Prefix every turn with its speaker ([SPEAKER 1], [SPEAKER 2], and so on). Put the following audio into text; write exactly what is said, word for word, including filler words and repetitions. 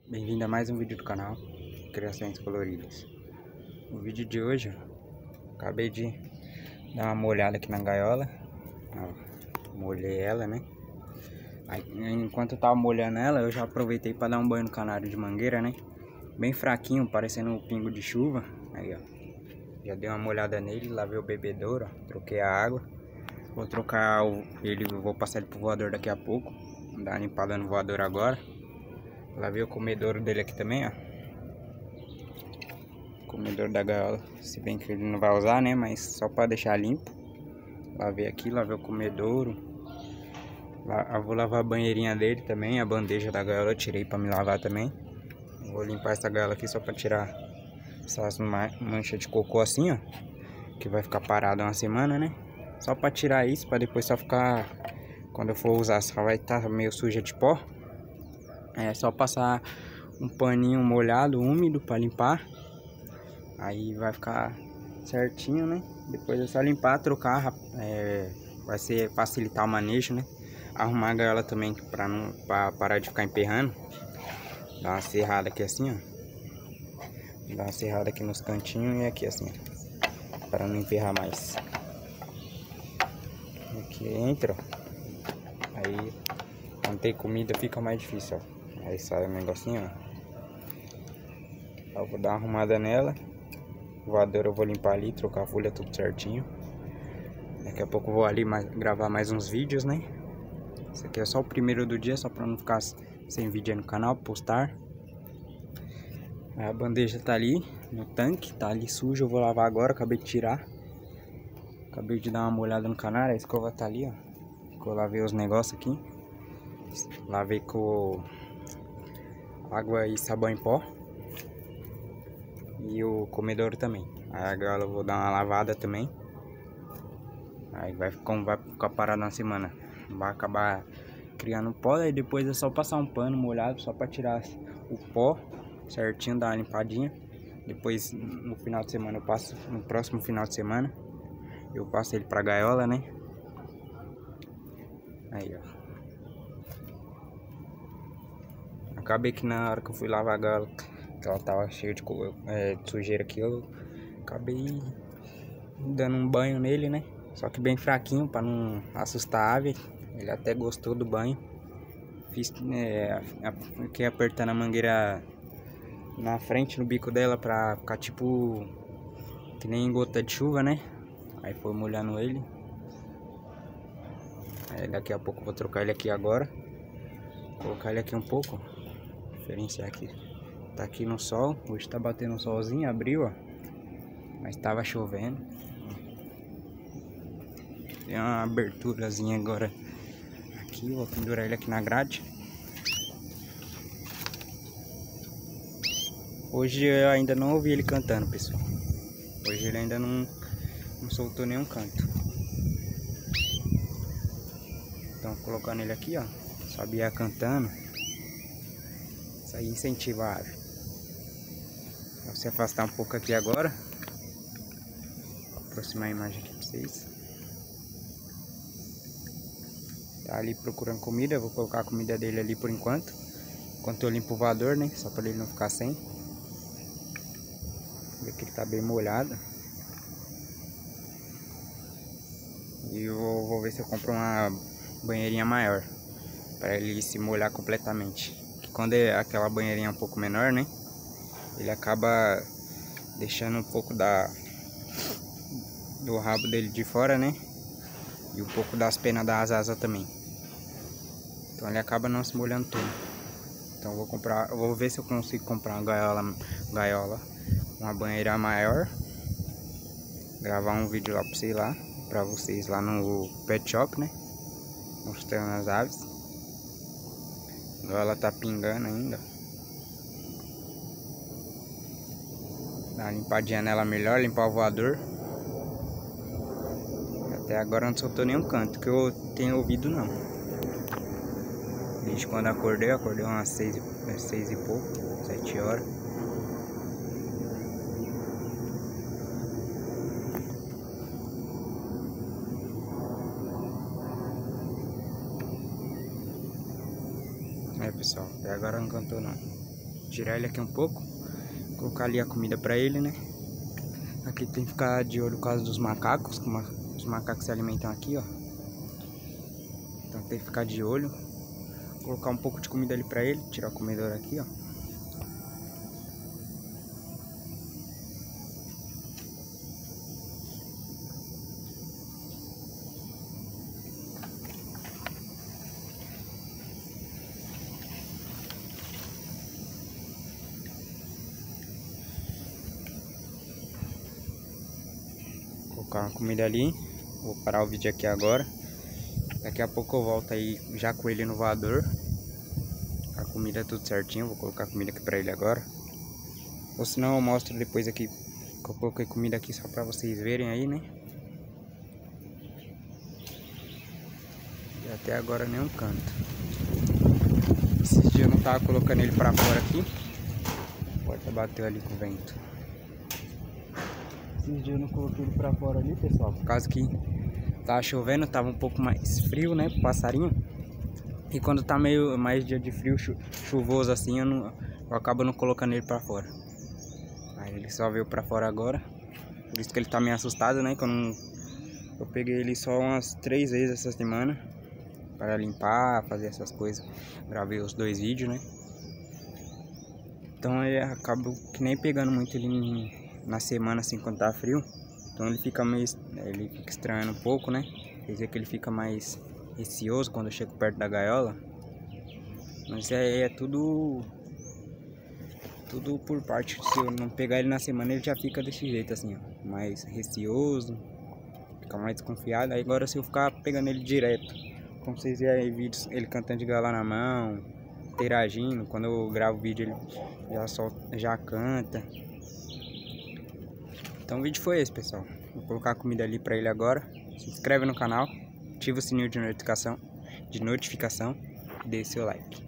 [SPEAKER 1] Bem-vindo a mais um vídeo do canal Criações Coloridas. No vídeo de hoje, ó, acabei de dar uma molhada aqui na gaiola. Ó, molhei ela, né? Aí, enquanto eu tava molhando ela, eu já aproveitei para dar um banho no canário de mangueira, né? Bem fraquinho, parecendo um pingo de chuva. Aí, ó, já dei uma molhada nele, lavei o bebedouro, ó, troquei a água. Vou trocar o, ele, vou passar ele pro voador daqui a pouco. Vou dar uma limpada no voador agora. Lavei o comedouro dele aqui também, ó. Comedor da gaiola, se bem que ele não vai usar, né? Mas só para deixar limpo. Lavei aqui, lavei o comedouro. Eu vou lavar a banheirinha dele também, a bandeja da gaiola eu tirei para me lavar também. Vou limpar essa gaiola aqui só para tirar essas manchas de cocô assim, ó. Que vai ficar parado uma semana, né? Só para tirar isso, para depois só ficar... Quando eu for usar, só vai estar tá meio suja de pó. É só passar um paninho molhado, úmido para limpar. Aí vai ficar certinho, né? Depois é só limpar, trocar, é, vai ser facilitar o manejo, né? Arrumar a gaiola também para não pra parar de ficar emperrando. Dá uma serrada aqui assim, ó. Dá uma serrada aqui nos cantinhos e aqui assim, ó, para não emperrar mais. Aqui entra, ó. Aí quando tem comida fica mais difícil, ó. Aí sai o negocinho, ó. Eu vou dar uma arrumada nela. O voador eu vou limpar ali, trocar a folha tudo certinho. Daqui a pouco eu vou ali mais, gravar mais uns vídeos, né? Esse aqui é só o primeiro do dia, só pra não ficar sem vídeo aí no canal, postar. A bandeja tá ali no tanque, tá ali suja, eu vou lavar agora, acabei de tirar. Acabei de dar uma molhada no canário, a escova tá ali, ó. Eu lavei os negócios aqui. Lavei com água e sabão em pó. E o comedouro também. Aí agora eu vou dar uma lavada também. Aí vai, como vai ficar parado na semana, vai acabar criando pó. Aí depois é só passar um pano molhado só para tirar o pó certinho, dar uma limpadinha. Depois no final de semana eu passo, no próximo final de semana eu passo ele pra gaiola, né? Aí, ó. Acabei que na hora que eu fui lavar a gaiola, que ela tava cheia de, é, de sujeira aqui, eu acabei dando um banho nele, né? Só que bem fraquinho para não assustar a ave. Ele até gostou do banho. Fiz, é, fiquei apertando a mangueira na frente, no bico dela, pra ficar tipo que nem gota de chuva, né? Aí foi molhando ele. Aí daqui a pouco eu vou trocar ele aqui agora. Colocar ele aqui um pouco. Diferenciar aqui. Tá aqui no sol. Hoje tá batendo um solzinho, abriu, ó. Mas tava chovendo. Tem uma aberturazinha agora aqui. Vou pendurar ele aqui na grade. Hoje eu ainda não ouvi ele cantando, pessoal. Hoje ele ainda não, não soltou nenhum canto. Então colocando ele aqui, ó. Sabia cantando. Isso aí incentiva a ave. Vou se afastar um pouco aqui agora. Vou aproximar a imagem aqui pra vocês. Tá ali procurando comida. Eu vou colocar a comida dele ali por enquanto. Enquanto eu limpo o voador, né? Só para ele não ficar sem. Ver que ele tá bem molhado. E eu vou ver se eu compro uma banheirinha maior, para ele se molhar completamente. Que quando é aquela banheirinha um pouco menor, né? Ele acaba deixando um pouco da do rabo dele de fora, né? E um pouco das penas das asas também. Então ele acaba não se molhando todo. Então eu vou comprar, eu vou ver se eu consigo comprar uma gaiola, gaiola, uma banheira maior. Gravar um vídeo lá para vocês lá, para vocês lá no pet shop, né? Mostrando as aves. Agora ela tá pingando ainda. Dar uma limpadinha nela melhor, limpar o voador. Até agora não soltou nenhum canto que eu tenho ouvido, não. Desde quando acordei, eu acordei umas seis, seis e pouco, sete horas. É, pessoal, até agora não cantou não. tirar ele aqui um pouco, colocar ali a comida pra ele, né? Aqui tem que ficar de olho por causa dos macacos, como os macacos se alimentam aqui, ó. Então tem que ficar de olho. Colocar um pouco de comida ali pra ele, tirar o comedor aqui, ó. Colocar uma comida ali. Vou parar o vídeo aqui agora. Daqui a pouco eu volto aí já com ele no voador. A comida tudo certinho. Vou colocar a comida aqui pra ele agora. Ou senão eu mostro depois aqui que eu coloquei comida aqui só pra vocês verem aí, né? E até agora nenhum canto. Esses dias eu não tava colocando ele pra fora aqui. A porta bateu ali com o vento. Esses dias eu não coloquei ele pra fora ali, pessoal, por causa que tava chovendo, tava um pouco mais frio, né, pro passarinho. E quando tá meio mais dia de frio, chu chuvoso assim, eu, não, eu acabo não colocando ele pra fora. Aí ele só veio pra fora agora. Por isso que ele tá meio assustado, né, que eu não... Eu peguei ele só umas três vezes essa semana para limpar, fazer essas coisas. Gravei os dois vídeos, né. Então eu acabo que nem pegando muito ele em... na semana assim quando tá frio. Então ele fica meio, ele fica estranhando um pouco, né? Quer dizer que ele fica mais receoso quando eu chego perto da gaiola. Mas é, é tudo tudo por parte. Se eu não pegar ele na semana, ele já fica desse jeito assim, ó, mais receoso, fica mais desconfiado. Aí agora se eu ficar pegando ele direto, como vocês veem aí vídeos, ele cantando de gaiola na mão, interagindo, quando eu gravo vídeo ele já solta, já canta. Então o vídeo foi esse, pessoal. Vou colocar a comida ali pra ele agora. Se inscreve no canal, ativa o sininho de notificação, de notificação e dê seu like.